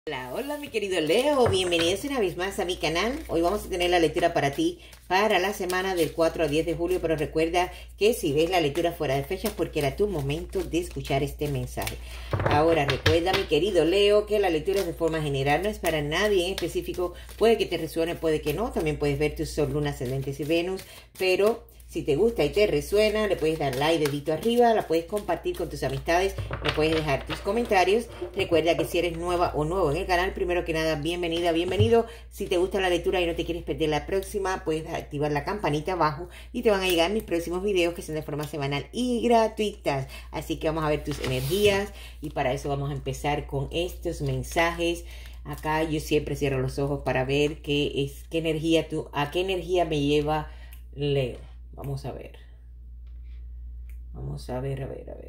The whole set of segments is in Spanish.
Hola, hola mi querido Leo, bienvenidos una vez más a mi canal. Hoy vamos a tener la lectura para ti para la semana del 4 al 10 de julio, pero recuerda que si ves la lectura fuera de fechas porque era tu momento de escuchar este mensaje. Ahora recuerda mi querido Leo que la lectura es de forma general, no es para nadie en específico, puede que te resuene, puede que no, también puedes ver tu sol, luna, ascendentes y Venus, pero si te gusta y te resuena, le puedes dar like, dedito arriba, la puedes compartir con tus amistades, me puedes dejar tus comentarios. Recuerda que si eres nueva o nuevo en el canal, primero que nada, bienvenida, bienvenido. Si te gusta la lectura y no te quieres perder la próxima, puedes activar la campanita abajo y te van a llegar mis próximos videos que son de forma semanal y gratuitas. Así que vamos a ver tus energías y para eso vamos a empezar con estos mensajes. Acá yo siempre cierro los ojos para ver a qué energía me lleva Leo. Vamos a ver. Vamos a ver.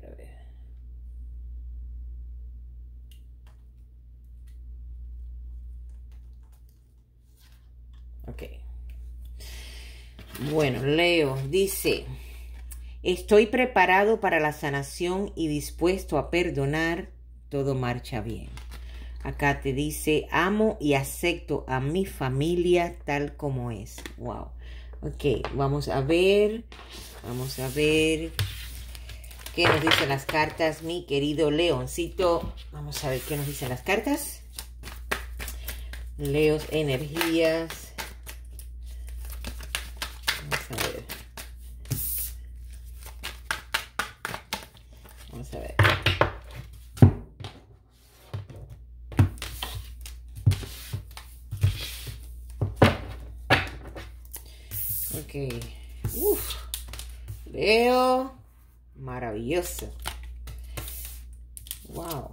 Ok. Bueno, Leo dice, estoy preparado para la sanación y dispuesto a perdonar, todo marcha bien. Acá te dice, amo y acepto a mi familia tal como es. Wow. Ok, vamos a ver qué nos dicen las cartas, mi querido leoncito. Vamos a ver qué nos dicen las cartas. Leos, energías. Vamos a ver. Ok. Leo. Maravilloso. Wow.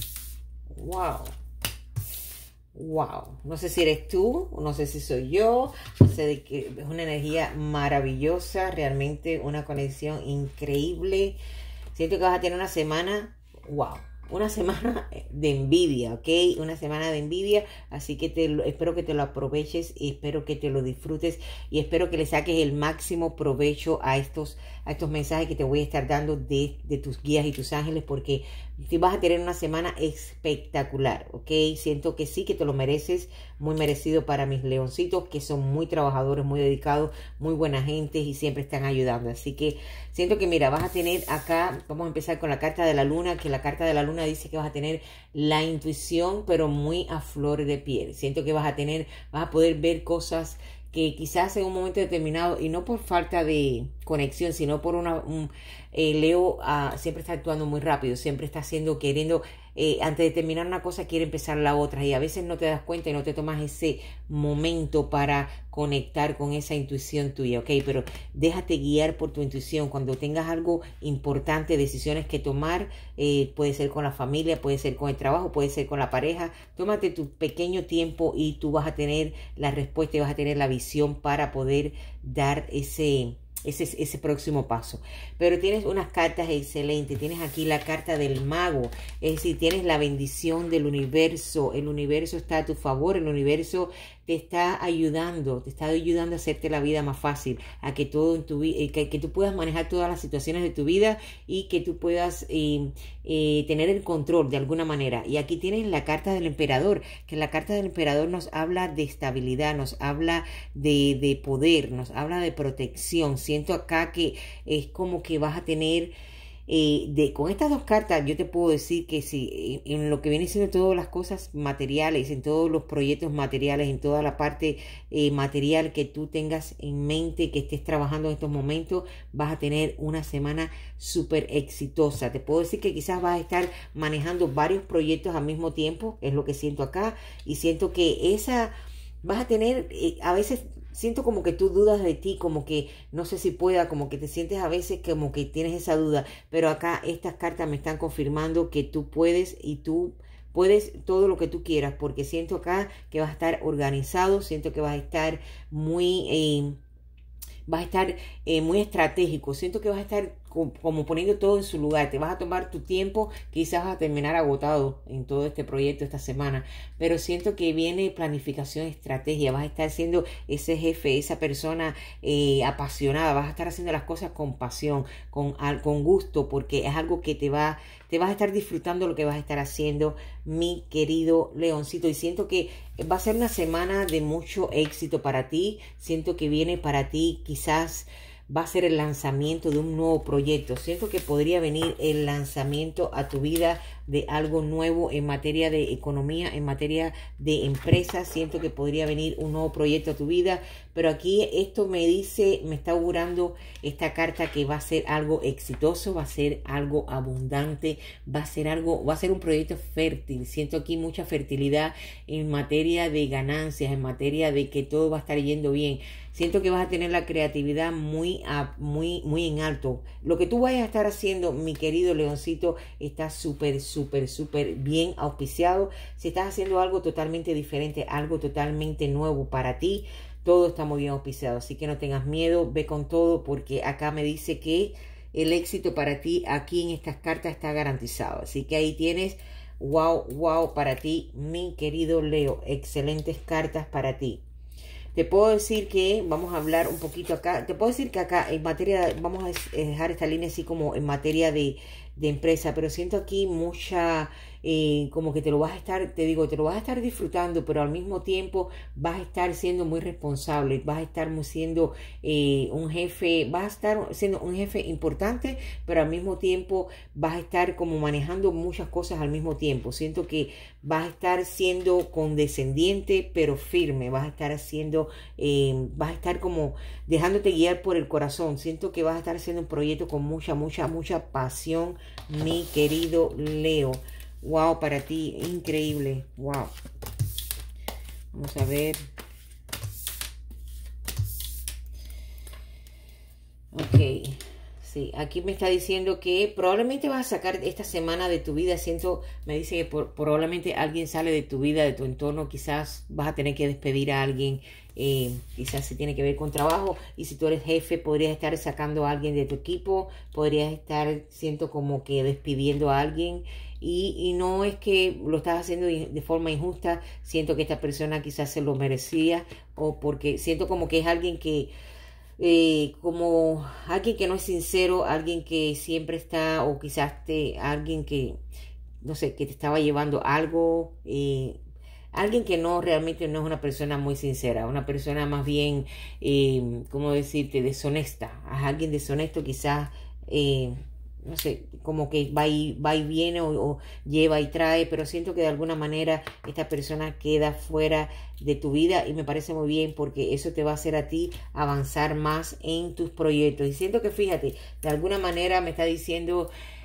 No sé si eres tú, no sé si soy yo. No sé de qué. Es una energía maravillosa. Realmente una conexión increíble. Siento que vas a tener una semana. Wow. Una semana de envidia, ¿ok? Una semana de envidia, así que espero que te lo aproveches y espero que te lo disfrutes y espero que le saques el máximo provecho a estos mensajes que te voy a estar dando de tus guías y tus ángeles, porque vas a tener una semana espectacular, ¿ok? Siento que sí, que te lo mereces, muy merecido para mis leoncitos, que son muy trabajadores, muy dedicados, muy buena gente y siempre están ayudando. Así que siento que, mira, vas a tener acá, vamos a empezar con la carta de la luna, que la carta de la luna dice que vas a tener la intuición, pero muy a flor de piel. Siento que vas a poder ver cosas que quizás en un momento determinado, y no por falta de conexión, sino por Leo siempre está actuando muy rápido, siempre está queriendo, antes de terminar una cosa quiere empezar la otra, y a veces no te das cuenta y no te tomas ese momento para conectar con esa intuición tuya, ¿ok? Pero déjate guiar por tu intuición. Cuando tengas algo importante, decisiones que tomar, puede ser con la familia, puede ser con el trabajo, puede ser con la pareja, tómate tu pequeño tiempo y tú vas a tener la respuesta y vas a tener la visión para poder dar ese próximo paso. Pero tienes unas cartas excelentes. Tienes aquí la carta del mago, es decir, tienes la bendición del universo. El universo está a tu favor, el universo te está ayudando a hacerte la vida más fácil, a que todo en tu vida, que tú puedas manejar todas las situaciones de tu vida y que tú puedas tener el control de alguna manera. Y aquí tienes la carta del emperador, que la carta del emperador nos habla de estabilidad, nos habla de poder, nos habla de protección. Siento acá que es como que vas a tener, con estas dos cartas yo te puedo decir que si en lo que viene siendo todas las cosas materiales, en todos los proyectos materiales, en toda la parte material que tú tengas en mente, que estés trabajando en estos momentos, vas a tener una semana súper exitosa. Te puedo decir que quizás vas a estar manejando varios proyectos al mismo tiempo, es lo que siento acá, y siento que vas a tener, a veces siento como que tú dudas de ti, como que no sé si pueda, como que te sientes a veces como que tienes esa duda, pero acá estas cartas me están confirmando que tú puedes y tú puedes todo lo que tú quieras, porque siento acá que vas a estar organizado, siento que vas a estar muy estratégico, siento que vas a estar como poniendo todo en su lugar. Te vas a tomar tu tiempo, quizás vas a terminar agotado en todo este proyecto esta semana, pero siento que viene planificación, estrategia. Vas a estar siendo ese jefe, esa persona apasionada. Vas a estar haciendo las cosas con pasión, con gusto, porque es algo que te vas a estar disfrutando lo que vas a estar haciendo, mi querido leoncito. Y siento que va a ser una semana de mucho éxito para ti. Siento que viene para ti, quizás va a ser el lanzamiento de un nuevo proyecto. Siento que podría venir el lanzamiento a tu vida de algo nuevo en materia de economía, en materia de empresa. Siento que podría venir un nuevo proyecto a tu vida, pero aquí esto me dice, me está augurando esta carta que va a ser algo exitoso, va a ser algo abundante, va a ser un proyecto fértil. Siento aquí mucha fertilidad en materia de ganancias, en materia de que todo va a estar yendo bien. Siento que vas a tener la creatividad muy en alto. Lo que tú vayas a estar haciendo, mi querido leoncito, está súper bien auspiciado. Si estás haciendo algo totalmente diferente, algo totalmente nuevo para ti, todo está muy bien auspiciado. Así que no tengas miedo, ve con todo, porque acá me dice que el éxito para ti aquí en estas cartas está garantizado. Así que ahí tienes, wow para ti, mi querido Leo. Excelentes cartas para ti. Te puedo decir que, vamos a hablar un poquito acá, te puedo decir que acá en materia, vamos a dejar esta línea así como en materia de empresa, pero siento aquí mucha, como que te lo vas a estar, te digo, te lo vas a estar disfrutando, pero al mismo tiempo vas a estar siendo muy responsable, vas a estar siendo un jefe, vas a estar siendo un jefe importante, pero al mismo tiempo vas a estar como manejando muchas cosas al mismo tiempo. Siento que vas a estar siendo condescendiente, pero firme, vas a estar haciendo, vas a estar como dejándote guiar por el corazón. Siento que vas a estar haciendo un proyecto con mucha pasión, mi querido Leo. Wow, para ti, increíble. Wow. Vamos a ver. Ok. Sí, aquí me está diciendo que probablemente vas a sacar esta semana de tu vida. Siento, me dice que probablemente alguien sale de tu vida, de tu entorno. Quizás vas a tener que despedir a alguien. Quizás se tiene que ver con trabajo. Y si tú eres jefe, podrías estar sacando a alguien de tu equipo. Podrías estar, siento como que despidiendo a alguien. Y no es que lo estás haciendo de forma injusta. Siento que esta persona quizás se lo merecía. O porque siento como que es alguien que... como alguien que no es sincero, alguien que siempre está, o quizás alguien que, no sé, que te estaba llevando algo, alguien que no realmente no es una persona muy sincera, una persona más bien, ¿cómo decirte?, deshonesta. Alguien deshonesto quizás, no sé, como que va y viene o lleva y trae, pero siento que de alguna manera esta persona queda fuera de tu vida y me parece muy bien porque eso te va a hacer a ti avanzar más en tus proyectos. Y siento que, fíjate, de alguna manera me está diciendo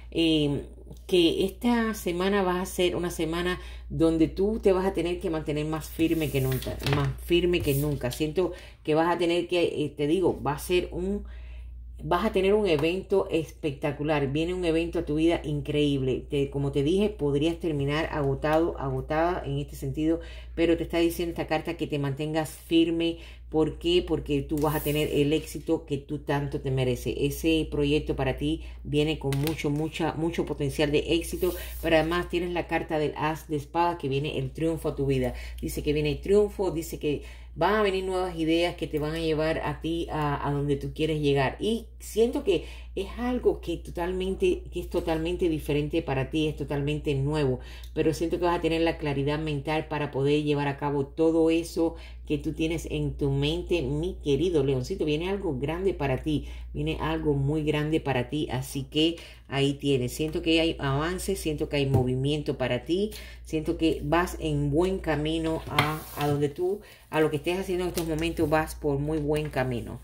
que esta semana va a ser una semana donde tú te vas a tener que mantener más firme que nunca, Siento que vas a tener que, te digo, vas a tener un evento espectacular. Viene un evento a tu vida increíble. Como te dije, podrías terminar agotada en este sentido, pero te está diciendo esta carta que te mantengas firme. ¿Por qué? Porque tú vas a tener el éxito que tú tanto te mereces. Ese proyecto para ti viene con mucho potencial de éxito, pero además tienes la carta del As de Espadas, que viene el triunfo a tu vida. Dice que viene el triunfo, dice que van a venir nuevas ideas que te van a llevar a ti a donde tú quieres llegar. Y siento que es algo que es totalmente diferente para ti, es totalmente nuevo. Pero siento que vas a tener la claridad mental para poder llevar a cabo todo eso que tú tienes en tu mente, mi querido leoncito. Viene algo grande para ti, viene algo muy grande para ti. Así que ahí tienes. Siento que hay avance, siento que hay movimiento para ti. Siento que vas en buen camino a donde tú, a lo que estés haciendo en estos momentos, vas por muy buen camino.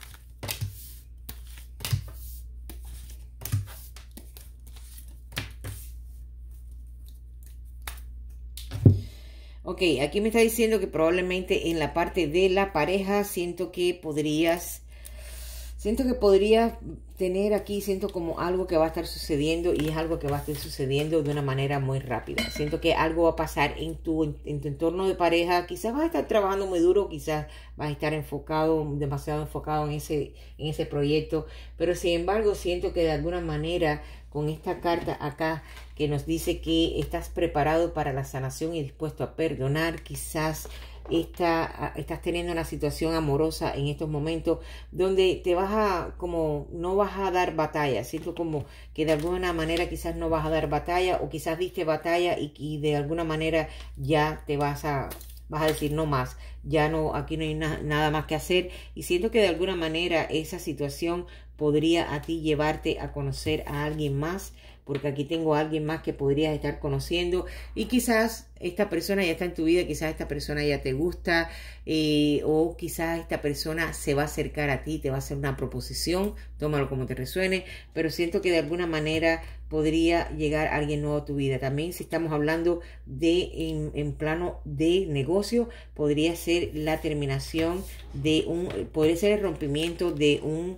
Ok, aquí me está diciendo que probablemente en la parte de la pareja siento que podrías Siento que podría tener aquí, siento como algo que va a estar sucediendo y es algo que va a estar sucediendo de una manera muy rápida. Siento que algo va a pasar en tu entorno de pareja. Quizás vas a estar trabajando muy duro, quizás vas a estar enfocado, demasiado enfocado en ese proyecto. Pero sin embargo, siento que de alguna manera con esta carta acá que nos dice que estás preparado para la sanación y dispuesto a perdonar, quizás estás teniendo una situación amorosa en estos momentos donde te vas a, como, no vas a dar batalla. Siento como que de alguna manera quizás no vas a dar batalla o quizás diste batalla y de alguna manera ya te vas a decir no más, ya no, aquí no hay nada más que hacer. Y siento que de alguna manera esa situación podría a ti llevarte a conocer a alguien más, porque aquí tengo a alguien más que podrías estar conociendo y quizás esta persona ya está en tu vida, quizás esta persona ya te gusta o quizás esta persona se va a acercar a ti, te va a hacer una proposición, tómalo como te resuene, pero siento que de alguna manera podría llegar alguien nuevo a tu vida. También si estamos hablando de en plano de negocio, podría ser la terminación de podría ser el rompimiento de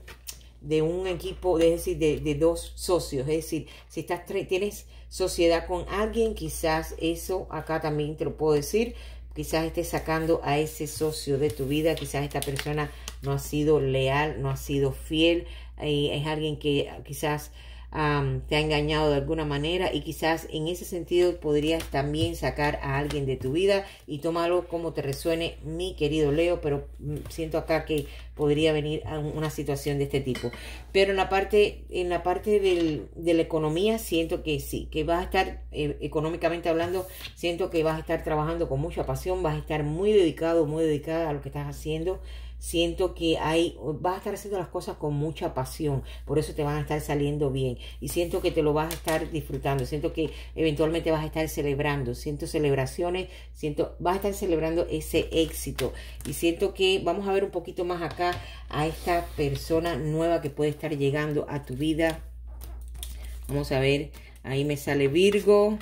un equipo, es decir, de dos socios. Es decir, si tienes sociedad con alguien, quizás eso acá también te lo puedo decir, quizás estés sacando a ese socio de tu vida, quizás esta persona no ha sido leal, no ha sido fiel, es alguien que quizás te ha engañado de alguna manera y quizás en ese sentido podrías también sacar a alguien de tu vida y tómalo como te resuene, mi querido Leo, pero siento acá que podría venir a una situación de este tipo. Pero en la parte de la economía siento que sí, que vas a estar económicamente hablando, siento que vas a estar trabajando con mucha pasión, vas a estar muy dedicado, muy dedicada a lo que estás haciendo. Siento que vas a estar haciendo las cosas con mucha pasión, por eso te van a estar saliendo bien y siento que te lo vas a estar disfrutando, siento que eventualmente vas a estar celebrando, siento celebraciones, vas a estar celebrando ese éxito y siento que vamos a ver un poquito más acá a esta persona nueva que puede estar llegando a tu vida. Vamos a ver, ahí me sale Virgo,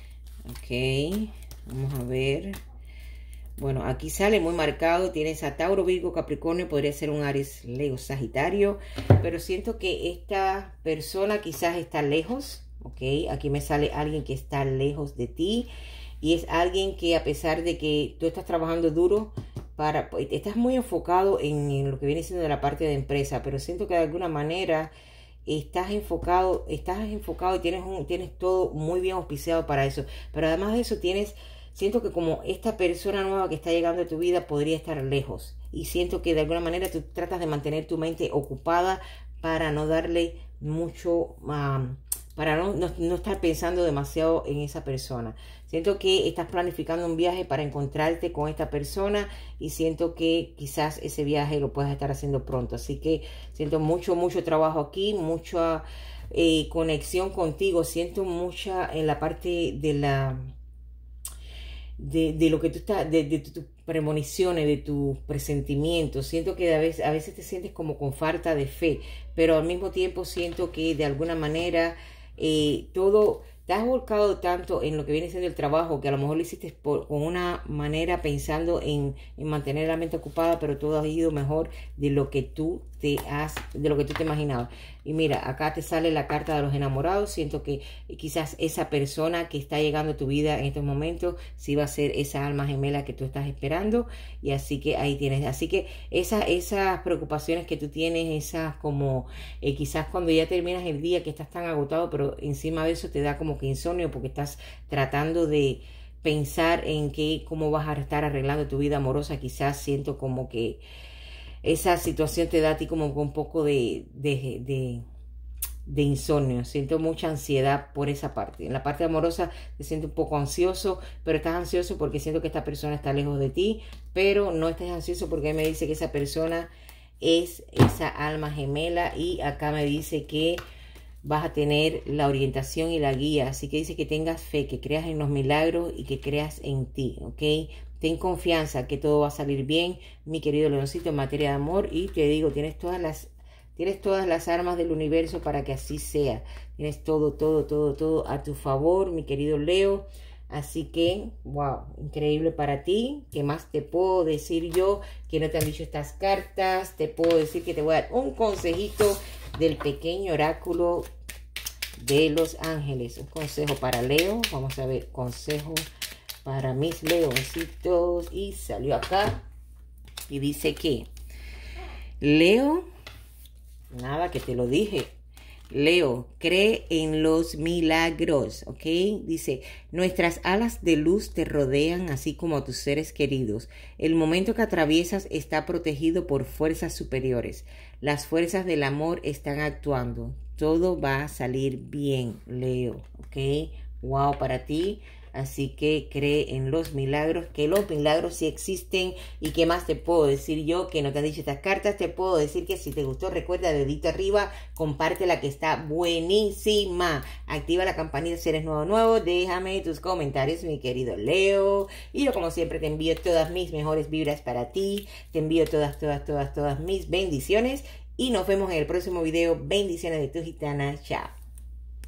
ok, vamos a ver. Bueno, aquí sale muy marcado, tienes a Tauro, Virgo, Capricornio, podría ser un Aries, Leo, Sagitario, pero siento que esta persona quizás está lejos, ¿ok? Aquí me sale alguien que está lejos de ti y es alguien que a pesar de que tú estás trabajando duro, estás muy enfocado en lo que viene siendo de la parte de empresa, pero siento que de alguna manera estás enfocado y tienes todo muy bien auspiciado para eso, pero además de eso siento que como esta persona nueva que está llegando a tu vida podría estar lejos. Y siento que de alguna manera tú tratas de mantener tu mente ocupada para no darle mucho, para no estar pensando demasiado en esa persona. Siento que estás planificando un viaje para encontrarte con esta persona y siento que quizás ese viaje lo puedas estar haciendo pronto. Así que siento mucho trabajo aquí, mucha conexión contigo. Siento mucha en la parte de lo que tú estás, de tus premoniciones, de tus presentimientos. Siento que a veces te sientes como con falta de fe, pero al mismo tiempo siento que de alguna manera te has volcado tanto en lo que viene siendo el trabajo que a lo mejor lo hiciste con una manera pensando en mantener la mente ocupada, pero todo ha ido mejor de lo que tú te imaginabas. Y mira, acá te sale la carta de los enamorados. Siento que quizás esa persona que está llegando a tu vida en estos momentos sí va a ser esa alma gemela que tú estás esperando. Y así que ahí tienes. Así que esas preocupaciones que tú tienes, esas como quizás cuando ya terminas el día que estás tan agotado, pero encima de eso te da como que insomnio porque estás tratando de pensar en cómo vas a estar arreglando tu vida amorosa. Quizás siento como que esa situación te da a ti como un poco de insomnio. Siento mucha ansiedad por esa parte. En la parte amorosa te siento un poco ansioso, pero estás ansioso porque siento que esta persona está lejos de ti, pero no estés ansioso porque me dice que esa persona es esa alma gemela y acá me dice que vas a tener la orientación y la guía. Así que dice que tengas fe, que creas en los milagros y que creas en ti, ¿ok? Ten confianza que todo va a salir bien, mi querido leoncito, en materia de amor. Y te digo, tienes todas las armas del universo para que así sea. Tienes todo a tu favor, mi querido Leo. Así que, wow, increíble para ti. ¿Qué más te puedo decir yo que no te han dicho estas cartas? Te puedo decir que te voy a dar un consejito del pequeño oráculo de los ángeles. Un consejo para Leo. Vamos a ver, consejo para mis leoncitos. Y salió acá. Y dice que, Leo, nada que te lo dije. Leo, cree en los milagros, ¿ok? Dice, nuestras alas de luz te rodean así como a tus seres queridos. El momento que atraviesas está protegido por fuerzas superiores. Las fuerzas del amor están actuando. Todo va a salir bien, Leo, ¿ok? Wow, para ti. Así que cree en los milagros, que los milagros sí existen. ¿Y qué más te puedo decir yo que no te han dicho estas cartas? Te puedo decir que si te gustó, recuerda, dedito arriba, compártela que está buenísima. Activa la campanita si eres nuevo. Déjame tus comentarios, mi querido Leo. Y yo como siempre te envío todas mis mejores vibras para ti. Te envío todas mis bendiciones. Y nos vemos en el próximo video. Bendiciones de tu gitana. Chao.